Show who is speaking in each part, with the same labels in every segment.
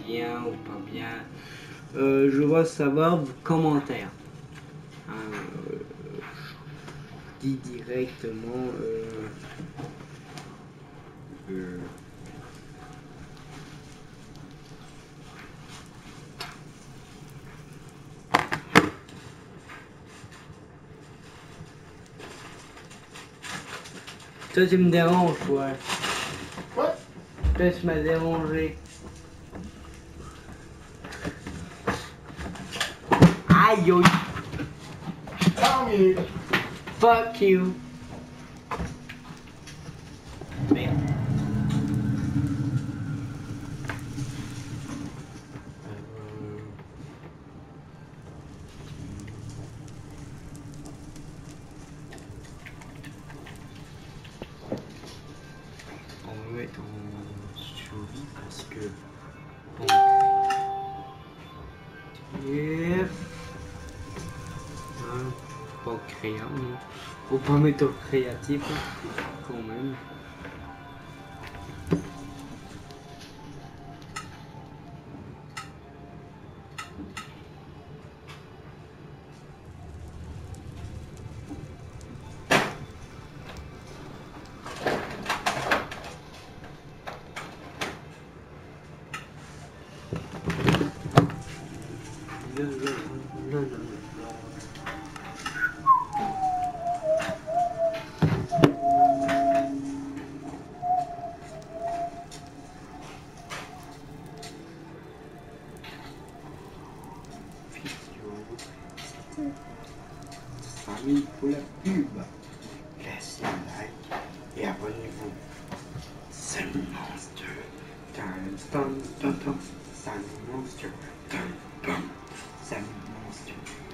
Speaker 1: bien ou pas bien. Je veux savoir vos commentaires. Je dis directement. Toi, tu me déranges, ouais.
Speaker 2: Quoi?
Speaker 1: Toi, tu m'as dérangé. Aïe, aïe.
Speaker 2: Tant mieux.
Speaker 1: Fuck you. Merde. On va mettre en survie parce que bon. Yes. Pas créant, non. Faut pas mettre au créatif quand même. Famille pour la pub. Laissez un like et abonnez-vous. C'est le Monster. C'est le Monster. C'est le Monster.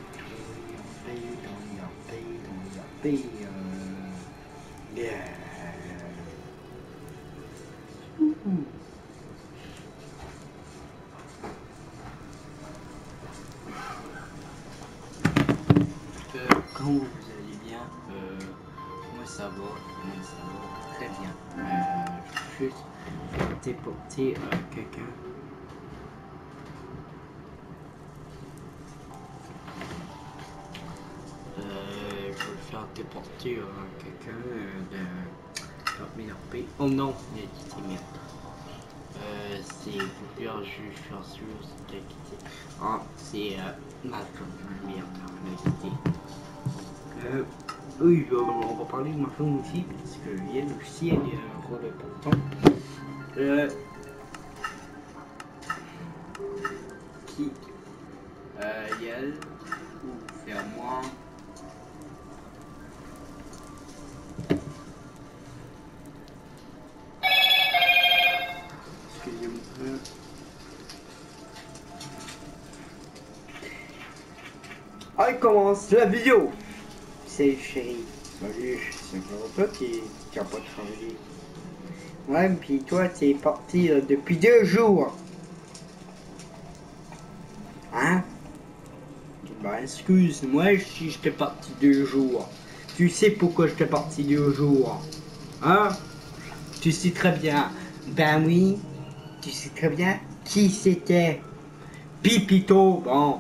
Speaker 1: Yeah. Comment vous allez bien? Moi ça va très bien. Je vais juste déporter quelqu'un. Je vais faire déporter quelqu'un de parmi leur pays. Oh non, il a quitté, merde. C'est pour faire juge faire sûr, c'est quitté. Ah, c'est Malcolm, merde, il a quitté. Oui, on va parler de Malcolm aussi, parce que elle aussi, elle a un rôle important. Qui Yel ou faire moi. Excusez-moi. Allez, commence la vidéo. Salut chérie. Salut, c'est pour toi qui n'a pas travaillé. Ouais, puis toi, t'es parti depuis 2 jours. Hein? Ben, excuse-moi si j'étais parti 2 jours. Tu sais pourquoi j'étais parti 2 jours? Hein? Tu sais très bien. Ben oui. Tu sais très bien qui c'était. Pipito, bon.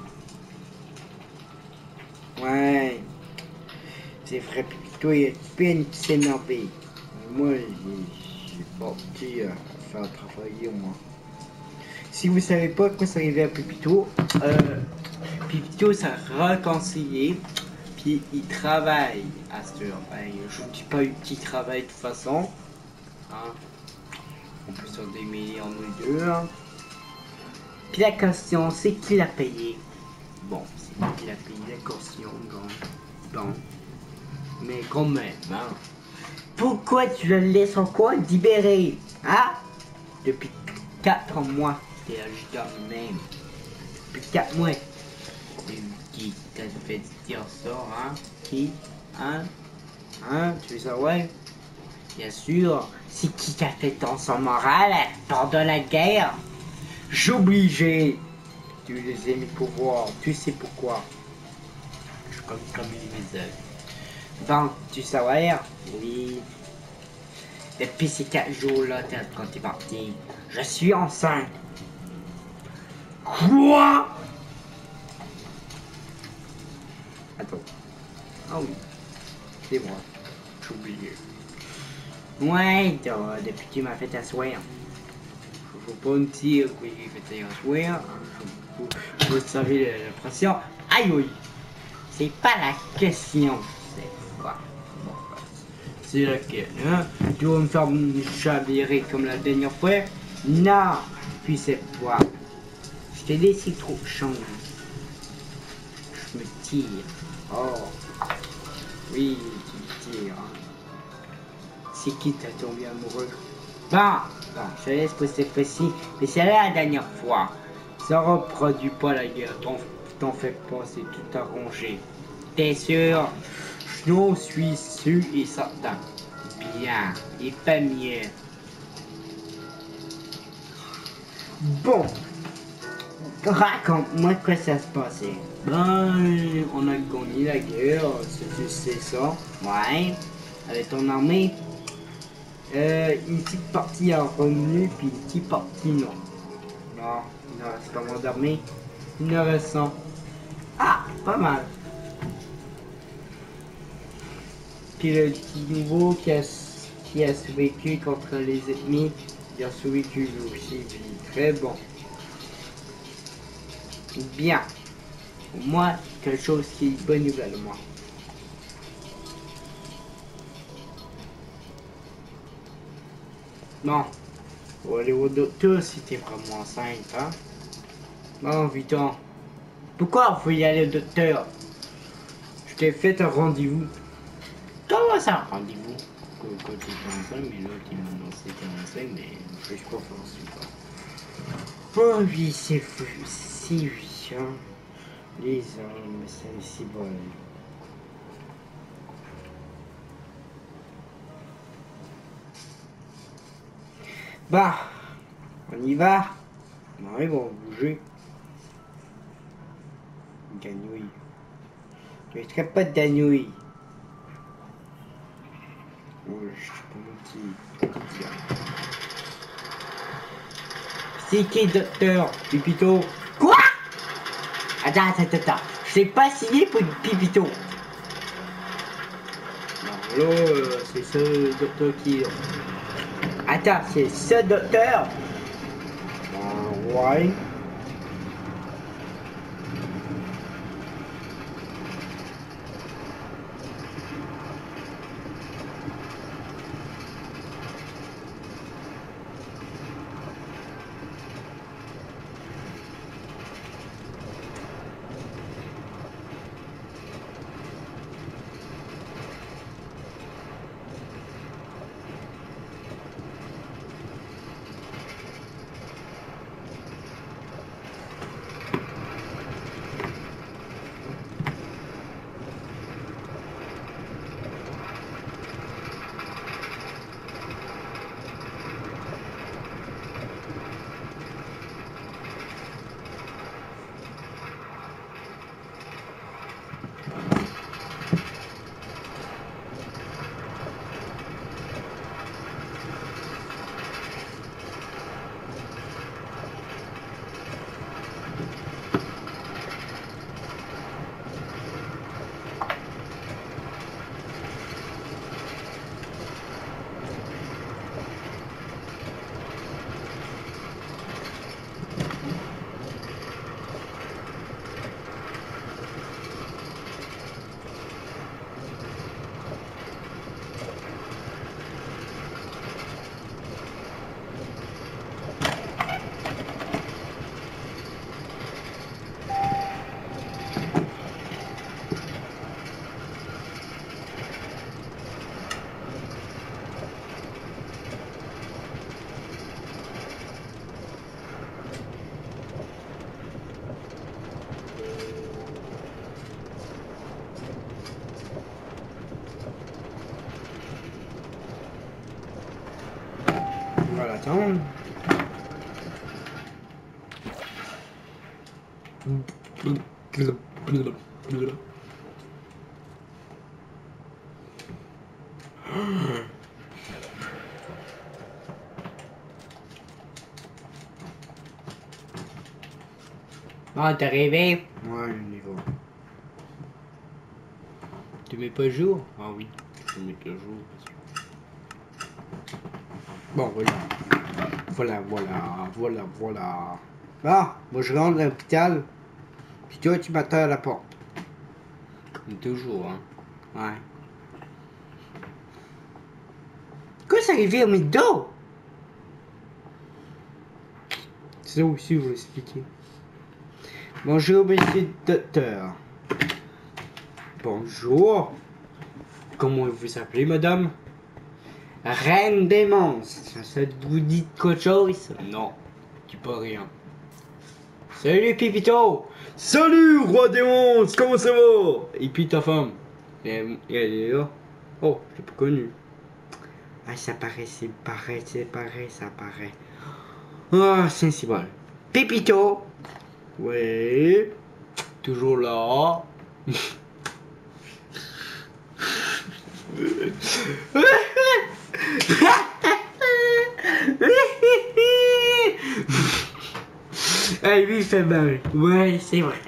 Speaker 1: Ouais. C'est vrai, Pipito, il y a peine qui s'est énervé. Moi, j'ai parti faire travailler, moi. Si vous savez pas quoi ça arrivait à Pipito, Pipito s'est réconcilié, puis il travaille à cette heure. Ben, je vous dis pas qu'il travaille de toute façon. Hein. On peut se démêler en nous deux. Hein. Puis la caution, c'est qui l'a payé? Bon, c'est moi qui l'a payé la caution, bon. Mais quand même, hein. Pourquoi tu le laisses encore libérer? Hein? Depuis 4 mois, t'es agité en même. Depuis 4 mois. Qui t'a fait dire ça, hein? Qui? Hein? Hein? Tu veux savoir? Bien sûr, c'est qui t'a fait ton sang moral pendant la guerre? J'obligé de les aimer pour voir. Tu sais pourquoi? Je suis comme une misère. Bon, tu sais savoir? Oui. Depuis ces 4 jours-là, quand t'es parti, je suis enceinte. Quoi? Attends. Ah oui. C'est moi. J'ai oublié. Ouais, depuis que tu m'as fait asseoir. Faut pas me dire que j'ai fait asseoir. Vous savez la pression. Aïe oui. C'est pas la question cette fois. Bon, bah, c'est laquelle, hein? Tu vas me faire me chavirer comme la dernière fois? Non. Puis cette fois, je t'ai laissé trop de chance. Je me tire. Oh. Oui, tu me tires. Hein. C'est qui t'a tombé amoureux? Bon, je te laisse pour cette fois-ci, mais c'est la dernière fois. Ça reproduit pas la guerre, t'en fais pas, c'est tout arrangé. T'es sûr? Je suis sûr et certain. Bien, et pas mieux. Bon, raconte-moi quoi ça se passait. Ben, on a gagné la guerre, c'est ça. Ouais, avec ton armée. Une petite partie à revenu, puis une petite partie non. Non, il ne reste pas moins d'armée. Il ne reste 100. Ah, pas mal. Puis le petit nouveau qui a survécu contre les ennemis, il a survécu aussi, puis très bon. Bien. Pour moi, quelque chose qui est bonne nouvelle, moi. Non. Pour aller au docteur si t'es vraiment enceinte, hein. Non, Vuitton. Pourquoi il faut y aller au docteur? Je t'ai fait un rendez-vous. Comment ça, rendez-vous? Quand tu étais enceinte, mais l'autre il m'a annoncé que t'es enceinte, mais je suis pas forcément. Oh oui, c'est fou, si oui, hein. Les hommes, c'est si bon. Bah, on y va. On arrive, on va bouger. Ganouille. Je ne serais pas de Danouille. Oh, je sais pas mon petit. C'est qui, docteur Pipito? Quoi? Attends. Je sais pas signé pour Pipito. Non, là, c'est ce docteur qui... Attends, c'est ce docteur? Ouais. On va l'attendre.
Speaker 3: Bon, t'es arrivé?
Speaker 1: Ouais, on y va.
Speaker 3: Tu mets pas jour? Ah oui, je mets le jour.
Speaker 1: Bon, voilà. Ah, moi je rentre à l'hôpital. Puis toi, tu m'attends à la porte.
Speaker 3: Comme toujours, hein. Ouais.
Speaker 1: Quoi, ça arrivé au McDo? Ça aussi, je vais expliquer. Bonjour, monsieur le docteur. Bonjour. Comment vous appelez, madame? Reine des monstres. Ça vous dit quelque chose?
Speaker 3: Non, tu peux rien.
Speaker 1: Salut, Pipito. Salut, roi des monstres. Comment ça va?
Speaker 3: Et puis ta femme?
Speaker 1: Elle est là. Oh, je l'ai pas connu. Ah, ça paraît, ça paraît. Ah, c'est bon. Pipito. Oui.
Speaker 3: Toujours là.
Speaker 1: Ah, lui, il fait mal. Ouais, c'est vrai.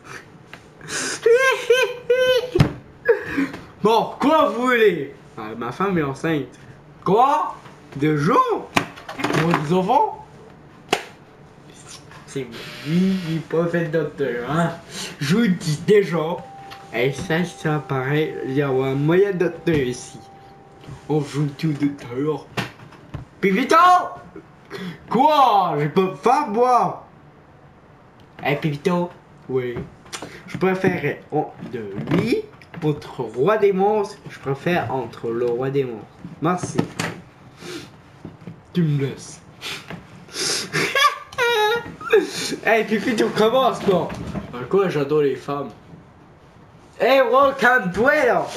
Speaker 1: Bon, quoi vous voulez? Ah, ma femme est enceinte. Quoi? 2 jours? Pour des enfants? C'est lui, il n'est pas fait de docteur, hein? Je vous le dis déjà. Et ça paraît, il y a un moyen de docteur ici. On joue tout docteur. Pipito! Quoi? J'ai pas faim, moi! Hey, Pipito? Oui. Je préfère de lui contre roi des monstres. Je préfère entre le roi des monstres. Merci. Tu me laisses. Hey, Pipito, commence, toi.
Speaker 3: Quoi, j'adore les femmes.
Speaker 1: Hey, calme-toi, là.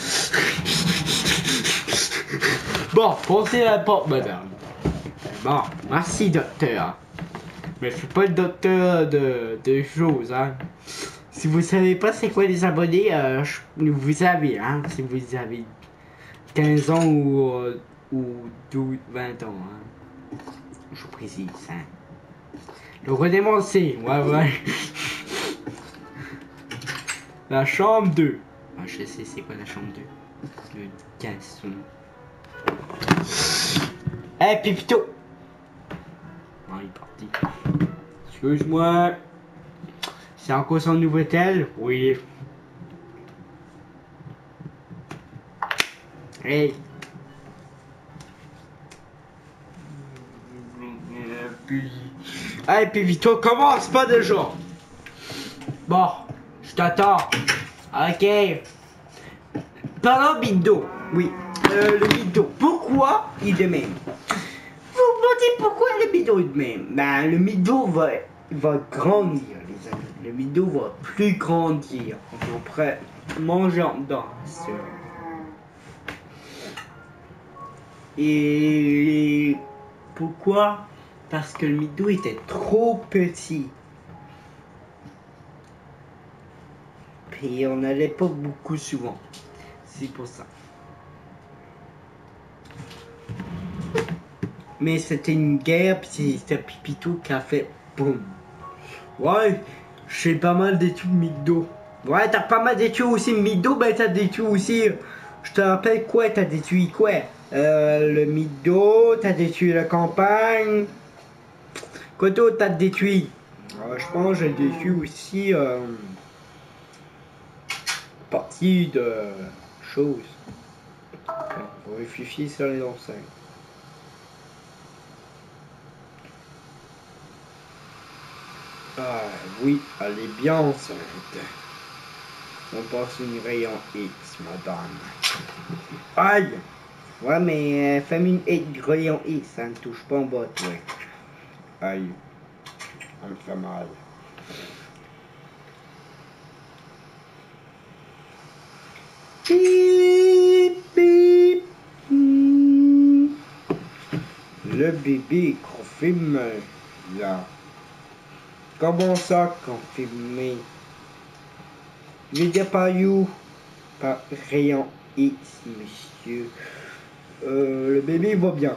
Speaker 1: Bon, pensez à la porte, madame. Bon, merci, docteur. Mais je suis pas le docteur de choses, hein. Si vous savez pas c'est quoi les abonnés, vous savez, hein. Si vous avez 15 ans ou 12, 20 ans, hein. Je vous précise, hein. Le redémoncer, ouais. La chambre 2. Ah, je sais c'est quoi la chambre 2. Le garçon. Hey, Pipito! Ah, il est parti. Excuse-moi. C'est encore son nouveau tel? Oui. Hey. Hey, Pipito, commence pas déjà. Bon, je t'attends. Ok. Parlons Bido. Oui. Le Bido. Pourquoi il est de même? Vous me dites pourquoi le Bido est de même? Ben, le Bido va grandir, les amis. Le Bido va plus grandir. On pourrait manger en dedans. Et pourquoi? Parce que le Mido était trop petit. Et on n'allait pas beaucoup souvent. C'est pour ça. Mais c'était une guerre, puis c'était Pipito qui a fait boum. Ouais, j'ai pas mal d'études Mido. Ouais, t'as pas mal d'études aussi Mido, ben t'as d'études aussi. Je te rappelle quoi, t'as détruit quoi? Le Mido, t'as détruit la campagne. Quoi d'autre t'as détruit? Je pense que j'ai détruit aussi partie de choses. On va réfléchir sur les enseignes. Ah oui, elle est bien enceinte. On passe une rayon X, madame. Aïe! Ouais, mais famille rayon X, ça ne touche pas en bas, toi. Aïe. Ça me fait mal. Pip, pip. Le bébé confirme là. Comment ça confirmé? Je dis par you, par rayon X, monsieur. Le bébé va bien.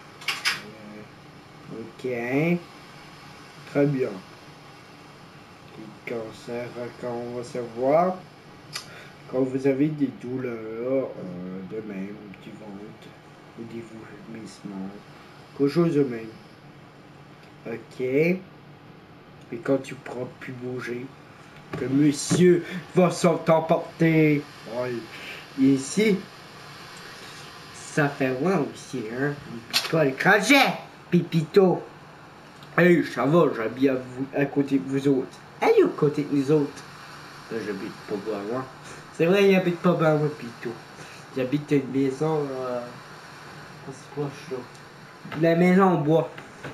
Speaker 1: Ok. Très bien. cancer, quand on va savoir, quand vous avez des douleurs de même, du ventre, ou des vomissements, quelque chose de même. Ok. Et quand tu pourras plus bouger, que monsieur va s'emporter. Ouais. Ici, ça fait loin aussi, hein. Pas le crochet, Pipito. Hey, ça va, j'habite à côté de vous autres. Hey, à côté de nous autres. Là, j'habite pas loin. C'est vrai, il habite pas loin, Pipito. J'habite une maison, c'est quoi, je suis là? La maison en bois.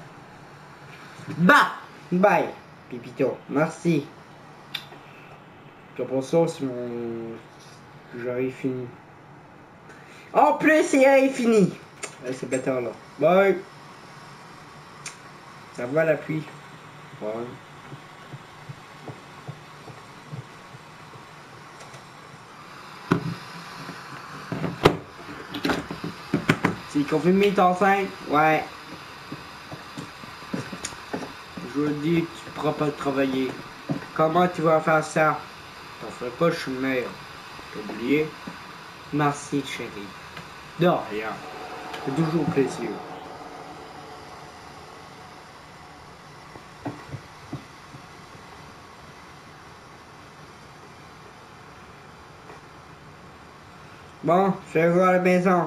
Speaker 1: Bah! Bye, Pipito. Merci. Après ça, c'est mon... J'aurais fini. En plus, c'est fini. C'est bêtard là. Bye. Ça va la pluie. Ouais. C'est confirmé, t'es enceinte? Ouais. Je vous dis que tu pourras pas travailler. Comment tu vas faire ça? T'en ferais pas, je suis le meilleur. T'as oublié? Merci, chérie. De rien. C'est toujours précieux. Bon, je vais voir à la maison.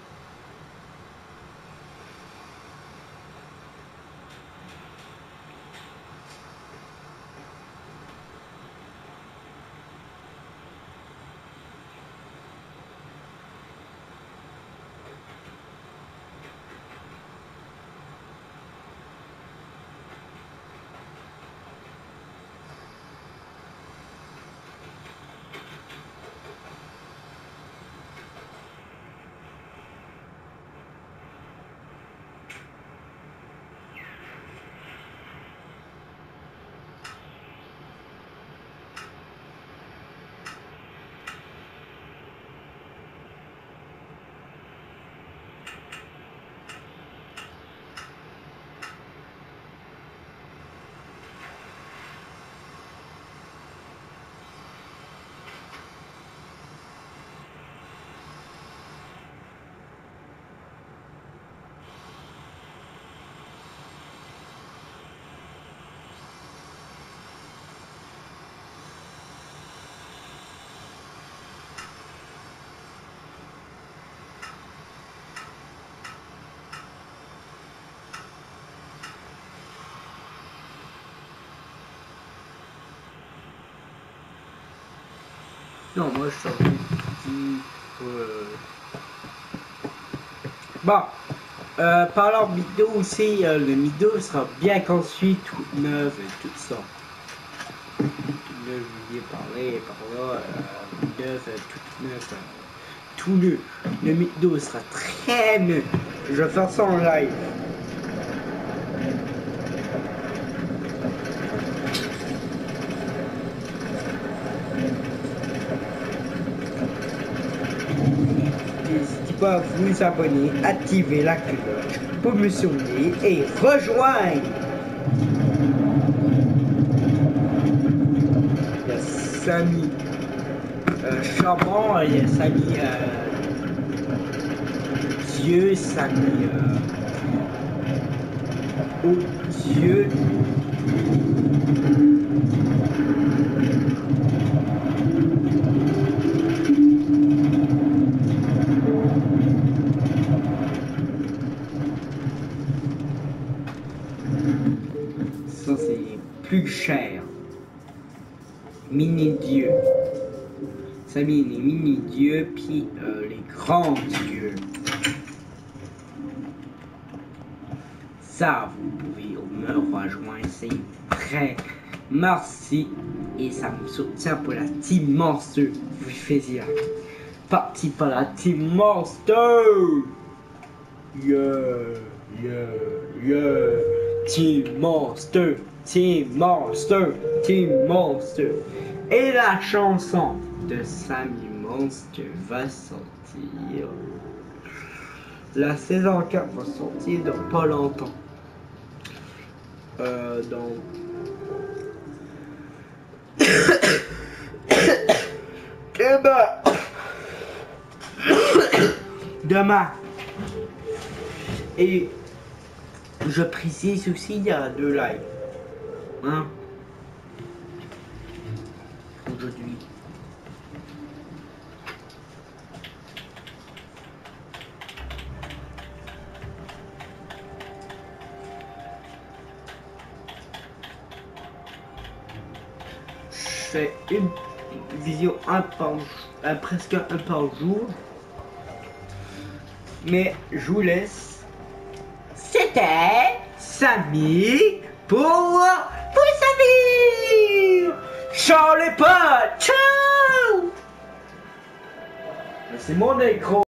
Speaker 1: Non, moi je suis petit. Bon, parlant Mido aussi, le Mido sera bien construit, tout neuf et tout ça. Là, je vous ai parlé par là, neuf, tout neuf, tout neuf. Le Mido sera très neuf. Je vais faire ça en live. N'hésitez pas à vous abonner, activer la cloche pour me souvenir et rejoindre. Il y a Samy Charbon, il y a Samy Dieu, Samy Oh Dieu. Ça c'est plus cher. Mini-dieux. Samy les mini-dieux, puis les grands dieux. Ça, vous pouvez me rejoindre, c'est très merci. Et ça me soutient pour la Team Monster. Vous faisiez partie par la Team Monster. Yeah, yeah, yeah. Team Monster, Team Monster, Team Monster. Et la chanson de Samy Monster va sortir. La saison 4 va sortir dans pas longtemps. Donc Eh ben, demain. Et je précise aussi, il y a 2 lives. Hein? Aujourd'hui. Je fais une vidéo presque un par jour. Mais je vous laisse. C'était Samy pour Samy. Ciao les potes. Ciao. C'est mon écran.